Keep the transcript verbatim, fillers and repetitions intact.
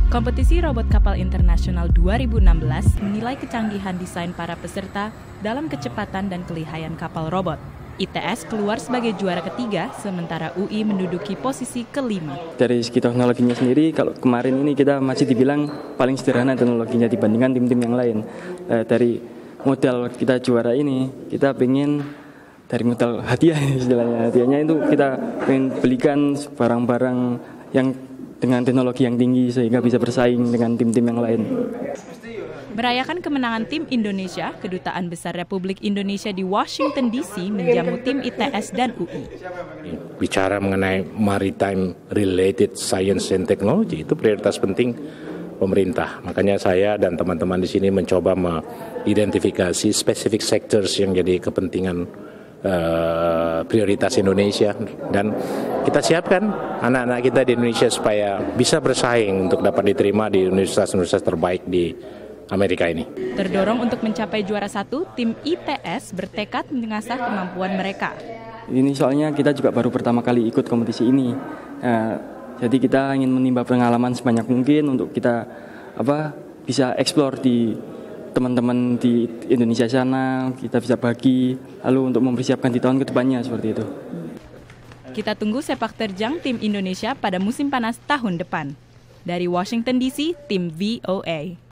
Kompetisi Robot Kapal Internasional dua ribu enam belas menilai kecanggihan desain para peserta dalam kecepatan dan kelihayan kapal robot. I T S keluar sebagai juara ketiga, sementara U I menduduki posisi kelima. Dari segi teknologinya sendiri, kalau kemarin ini kita masih dibilang paling sederhana teknologinya dibandingkan tim-tim yang lain. Eh, dari modal kita juara ini, kita pengen dari modal hadiah istilahnya. Hadiahnya itu kita pengen belikan barang-barang yang dengan teknologi yang tinggi sehingga bisa bersaing dengan tim-tim yang lain. Merayakan kemenangan tim Indonesia, Kedutaan Besar Republik Indonesia di Washington D C menjamu tim I T S dan U I. Bicara mengenai maritime related science and technology itu prioritas penting pemerintah. Makanya saya dan teman-teman di sini mencoba mengidentifikasi specific sectors yang jadi kepentingan uh, prioritas Indonesia, dan kita siapkan anak-anak kita di Indonesia supaya bisa bersaing untuk dapat diterima di universitas-universitas terbaik di Amerika ini. Terdorong untuk mencapai juara satu, tim I T S bertekad mengasah kemampuan mereka. Ini soalnya kita juga baru pertama kali ikut kompetisi ini. Nah, jadi kita ingin menimba pengalaman sebanyak mungkin untuk kita apa bisa eksplor di teman-teman di Indonesia sana, kita bisa bagi, lalu untuk mempersiapkan di tahun kedepannya seperti itu. Kita tunggu sepak terjang tim Indonesia pada musim panas tahun depan. Dari Washington D C, tim V O A.